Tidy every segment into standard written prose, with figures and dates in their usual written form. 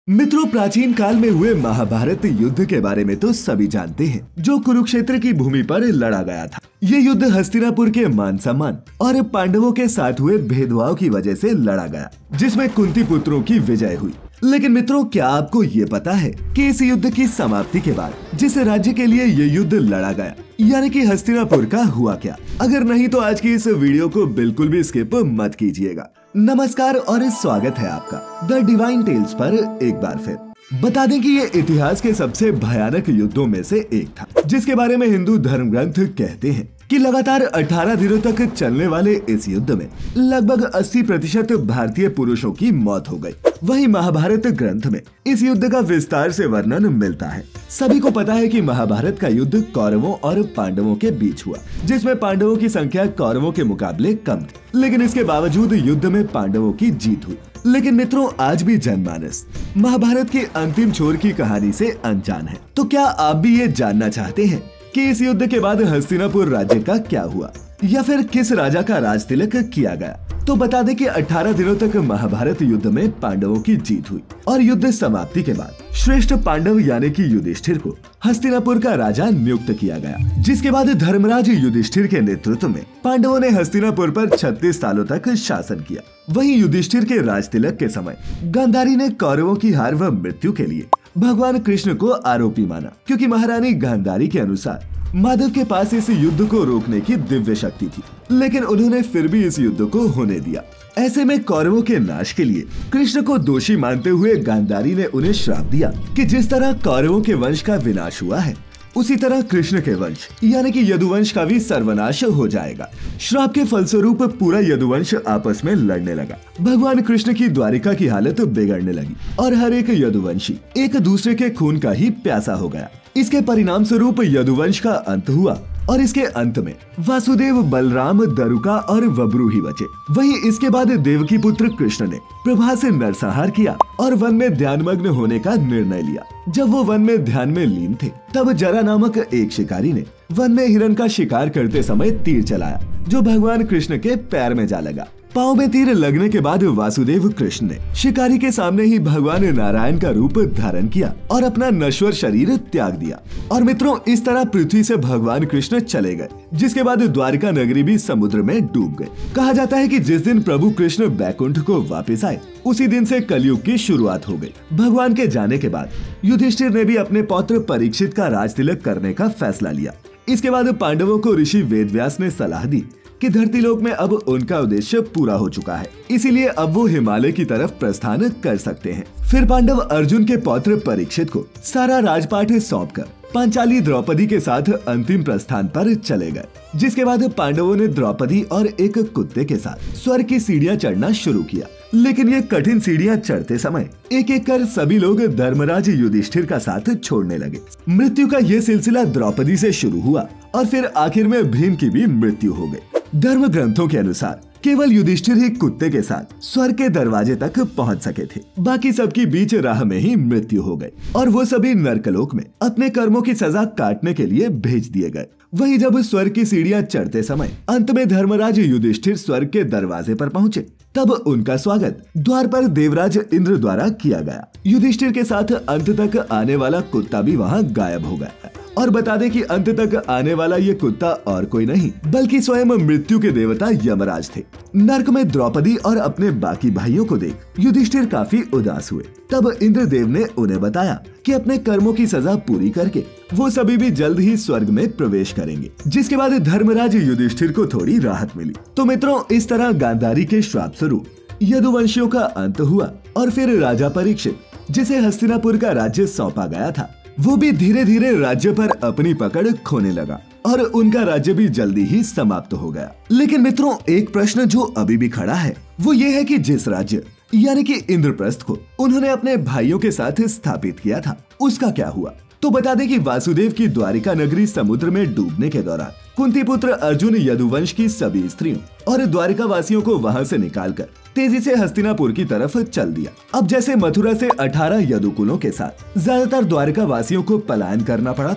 मित्रों, प्राचीन काल में हुए महाभारत युद्ध के बारे में तो सभी जानते हैं, जो कुरुक्षेत्र की भूमि पर लड़ा गया था। ये युद्ध हस्तिनापुर के मान सम्मान और पांडवों के साथ हुए भेदभाव की वजह से लड़ा गया, जिसमें कुंती पुत्रों की विजय हुई। लेकिन मित्रों, क्या आपको ये पता है कि इस युद्ध की समाप्ति के बाद जिस राज्य के लिए ये युद्ध लड़ा गया, यानी कि हस्तिनापुर का, हुआ क्या? अगर नहीं तो आज की इस वीडियो को बिल्कुल भी स्किप मत कीजिएगा। नमस्कार और स्वागत है आपका द डिवाइन टेल्स पर एक बार फिर। बता दें कि ये इतिहास के सबसे भयानक युद्धों में से एक था, जिसके बारे में हिंदू धर्म ग्रंथ कहते हैं कि लगातार 18 दिनों तक चलने वाले इस युद्ध में लगभग 80% भारतीय पुरुषों की मौत हो गई। वहीं महाभारत ग्रंथ में इस युद्ध का विस्तार से वर्णन मिलता है। सभी को पता है कि महाभारत का युद्ध कौरवों और पांडवों के बीच हुआ, जिसमें पांडवों की संख्या कौरवों के मुकाबले कम थी, लेकिन इसके बावजूद युद्ध में पांडवों की जीत हुई। लेकिन मित्रों, आज भी जनमानस महाभारत के अंतिम छोर की कहानी से अनजान है। तो क्या आप भी ये जानना चाहते हैं कि इस युद्ध के बाद हस्तिनापुर राज्य का क्या हुआ, या फिर किस राजा का राज तिलक किया गया? तो बता दें कि 18 दिनों तक महाभारत युद्ध में पांडवों की जीत हुई और युद्ध समाप्ति के बाद श्रेष्ठ पांडव यानी कि युधिष्ठिर को हस्तिनापुर का राजा नियुक्त किया गया, जिसके बाद धर्मराज युधिष्ठिर के नेतृत्व में पांडवों ने हस्तिनापुर पर 36 सालों तक शासन किया। वहीं युधिष्ठिर के राज तिलक के समय गांधारी ने कौरवों की हार व मृत्यु के लिए भगवान कृष्ण को आरोपी माना, क्योंकि महारानी गांधारी के अनुसार माधव के पास इस युद्ध को रोकने की दिव्य शक्ति थी, लेकिन उन्होंने फिर भी इस युद्ध को होने दिया। ऐसे में कौरवों के नाश के लिए कृष्ण को दोषी मानते हुए गांधारी ने उन्हें श्राप दिया कि जिस तरह कौरवों के वंश का विनाश हुआ है, उसी तरह कृष्ण के वंश यानी कि यदुवंश का भी सर्वनाश हो जाएगा। श्राप के फलस्वरूप पूरा यदुवंश आपस में लड़ने लगा। भगवान कृष्ण की द्वारिका की हालत बिगड़ने लगी और हर एक यदुवंशी एक दूसरे के खून का ही प्यासा हो गया। इसके परिणाम स्वरूप यदुवंश का अंत हुआ और इसके अंत में वासुदेव, बलराम, दरुका और वब्रू ही बचे। वहीं इसके बाद देवकी पुत्र कृष्ण ने प्रभा से नरसंहार किया और वन में ध्यानमग्न होने का निर्णय लिया। जब वो वन में ध्यान में लीन थे, तब जरा नामक एक शिकारी ने वन में हिरण का शिकार करते समय तीर चलाया, जो भगवान कृष्ण के पैर में जा लगा। पाँव में तीर लगने के बाद वासुदेव कृष्ण ने शिकारी के सामने ही भगवान नारायण का रूप धारण किया और अपना नश्वर शरीर त्याग दिया। और मित्रों, इस तरह पृथ्वी से भगवान कृष्ण चले गए, जिसके बाद द्वारिका नगरी भी समुद्र में डूब गई। कहा जाता है कि जिस दिन प्रभु कृष्ण बैकुंठ को वापस आए, उसी दिन से कलयुग की शुरुआत हो गई। भगवान के जाने के बाद युधिष्ठिर ने भी अपने पौत्र परीक्षित का राज तिलक करने का फैसला लिया। इसके बाद पांडवों को ऋषि वेदव्यास ने सलाह दी कि धरती लोक में अब उनका उद्देश्य पूरा हो चुका है, इसीलिए अब वो हिमालय की तरफ प्रस्थान कर सकते हैं। फिर पांडव अर्जुन के पौत्र परीक्षित को सारा राजपाट सौंपकर पांचाली द्रौपदी के साथ अंतिम प्रस्थान पर चले गए, जिसके बाद पांडवों ने द्रौपदी और एक कुत्ते के साथ स्वर्ग की सीढ़ियां चढ़ना शुरू किया। लेकिन ये कठिन सीढ़ियां चढ़ते समय एक एक कर सभी लोग धर्मराज युधिष्ठिर का साथ छोड़ने लगे। मृत्यु का ये सिलसिला द्रौपदी से शुरू हुआ और फिर आखिर में भीम की भी मृत्यु हो गई। धर्म ग्रंथों के अनुसार केवल युधिष्ठिर ही कुत्ते के साथ स्वर्ग के दरवाजे तक पहुंच सके थे, बाकी सबकी बीच राह में ही मृत्यु हो गई और वो सभी नरकलोक में अपने कर्मों की सजा काटने के लिए भेज दिए गए। वहीं जब स्वर्ग की सीढ़ियां चढ़ते समय अंत में धर्मराज युधिष्ठिर स्वर्ग के दरवाजे पर पहुंचे, तब उनका स्वागत द्वार पर देवराज इंद्र द्वारा किया गया। युधिष्ठिर के साथ अंत तक आने वाला कुत्ता भी वहां गायब हो गया। और बता दें कि अंत तक आने वाला ये कुत्ता और कोई नहीं बल्कि स्वयं मृत्यु के देवता यमराज थे। नरक में द्रौपदी और अपने बाकी भाइयों को देख युधिष्ठिर काफी उदास हुए। तब इंद्रदेव ने उन्हें बताया कि अपने कर्मों की सजा पूरी करके वो सभी भी जल्द ही स्वर्ग में प्रवेश करेंगे, जिसके बाद धर्मराज युधिष्ठिर को थोड़ी राहत मिली। तो मित्रों, इस तरह गांधारी के श्राप स्वरूप यदुवंशियों का अंत हुआ और फिर राजा परीक्षित, जिसे हस्तिनापुर का राज्य सौंपा गया था, वो भी धीरे धीरे राज्य पर अपनी पकड़ खोने लगा और उनका राज्य भी जल्दी ही समाप्त हो गया। लेकिन मित्रों, एक प्रश्न जो अभी भी खड़ा है वो ये है कि जिस राज्य यानी कि इंद्रप्रस्थ को उन्होंने अपने भाइयों के साथ स्थापित किया था, उसका क्या हुआ? तो बता दें कि वासुदेव की द्वारिका नगरी समुद्र में डूबने के दौरान कुंती पुत्र अर्जुन यदुवंश की सभी स्त्रियों और द्वारिका वासियों को वहां से निकालकर तेजी से हस्तिनापुर की तरफ चल दिया। अब जैसे मथुरा से 18 यदुकुलों के साथ ज्यादातर द्वारिका वासियों को पलायन करना पड़ा था,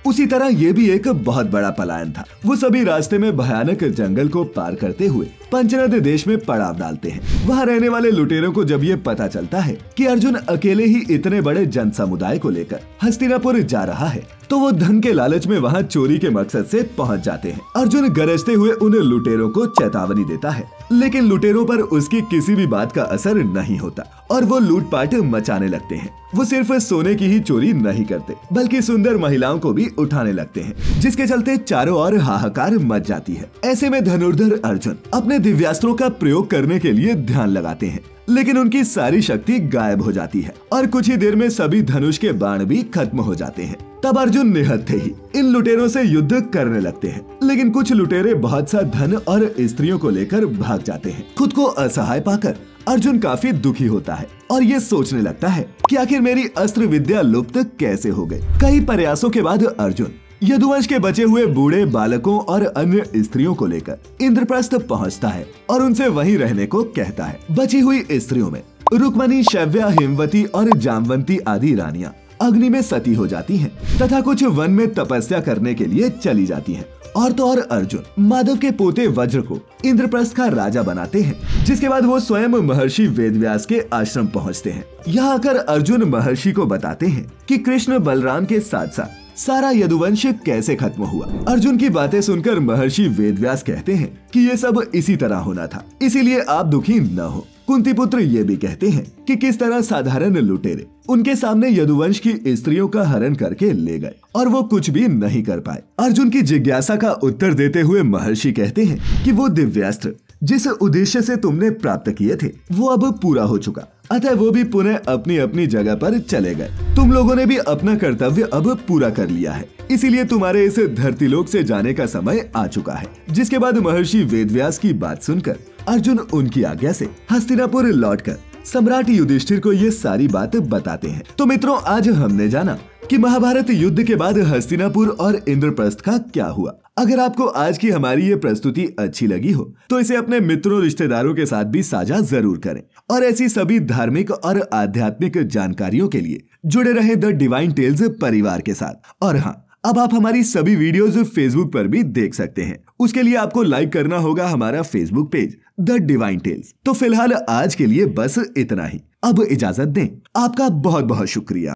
उसी तरह ये भी एक बहुत बड़ा पलायन था। वो सभी रास्ते में भयानक जंगल को पार करते हुए पंचनद देश में पड़ाव डालते हैं। वहाँ रहने वाले लुटेरों को जब ये पता चलता है कि अर्जुन अकेले ही इतने बड़े जन समुदाय को लेकर हस्तिनापुर जा रहा है, तो वो धन के लालच में वहाँ चोरी के मकसद से पहुँच जाते हैं। अर्जुन गरजते हुए उन लुटेरों को चेतावनी देता है, लेकिन लुटेरों पर उसकी किसी भी बात का असर नहीं होता और वो लूटपाट मचाने लगते हैं। वो सिर्फ सोने की ही चोरी नहीं करते, बल्कि सुंदर महिलाओं को भी उठाने लगते हैं, जिसके चलते चारों ओर हाहाकार मच जाती है। ऐसे में धनुर्धर अर्जुन अपने दिव्यास्त्रों का प्रयोग करने के लिए ध्यान लगाते हैं, लेकिन उनकी सारी शक्ति गायब हो जाती है और कुछ ही देर में सभी धनुष के बाण भी खत्म हो जाते हैं। तब अर्जुन निहत्थे ही इन लुटेरों से युद्ध करने लगते हैं, लेकिन कुछ लुटेरे बहुत सा धन और स्त्रियों को लेकर भाग जाते हैं। खुद को असहाय पाकर अर्जुन काफी दुखी होता है और ये सोचने लगता है कि आखिर मेरी अस्त्र विद्या लुप्त कैसे हो गई। कई प्रयासों के बाद अर्जुन यदुवंश के बचे हुए बूढ़े बालकों और अन्य स्त्रियों को लेकर इंद्रप्रस्थ पहुंचता है और उनसे वहीं रहने को कहता है। बची हुई स्त्रियों में रुक्मणी, शव्या, हिमवती और जामवंती आदि रानियां अग्नि में सती हो जाती हैं तथा कुछ वन में तपस्या करने के लिए चली जाती हैं। और तो और अर्जुन माधव के पोते वज्र को इंद्रप्रस्थ का राजा बनाते हैं, जिसके बाद वो स्वयं महर्षि वेदव्यास के आश्रम पहुंचते हैं। यहाँ आकर अर्जुन महर्षि को बताते हैं कि कृष्ण बलराम के साथ साथ सारा यदुवंश कैसे खत्म हुआ। अर्जुन की बातें सुनकर महर्षि वेदव्यास कहते हैं कि ये सब इसी तरह होना था, इसीलिए आप दुखी न हो। कुंती पुत्र ये भी कहते हैं कि किस तरह साधारण लुटेरे उनके सामने यदुवंश की स्त्रियों का हरण करके ले गए और वो कुछ भी नहीं कर पाए। अर्जुन की जिज्ञासा का उत्तर देते हुए महर्षि कहते हैं कि वो दिव्यास्त्र जिस उद्देश्य से तुमने प्राप्त किए थे वो अब पूरा हो चुका, अतः वो भी पुनः अपनी अपनी जगह पर चले गए। तुम लोगों ने भी अपना कर्तव्य अब पूरा कर लिया है, इसीलिए तुम्हारे इस धरतीलोक से जाने का समय आ चुका है। जिसके बाद महर्षि वेदव्यास की बात सुनकर अर्जुन उनकी आज्ञा से हस्तिनापुर लौटकर सम्राट युधिष्ठिर को ये सारी बात बताते हैं। तो मित्रों, आज हमने जाना कि महाभारत युद्ध के बाद हस्तिनापुर और इंद्रप्रस्थ का क्या हुआ। अगर आपको आज की हमारी ये प्रस्तुति अच्छी लगी हो तो इसे अपने मित्रों रिश्तेदारों के साथ भी साझा जरूर करें और ऐसी सभी धार्मिक और आध्यात्मिक जानकारियों के लिए जुड़े रहें द डिवाइन टेल्स परिवार के साथ। और हाँ, अब आप हमारी सभी वीडियोस फेसबुक पर भी देख सकते हैं। उसके लिए आपको लाइक करना होगा हमारा Facebook page the Divine Tales. तो फिलहाल आज के लिए बस इतना ही। अब इजाजत दें। आपका बहुत बहुत शुक्रिया।